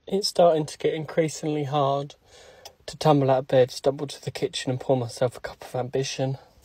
It's starting to get increasingly hard to tumble out of bed, stumble to the kitchen and pour myself a cup of ambition.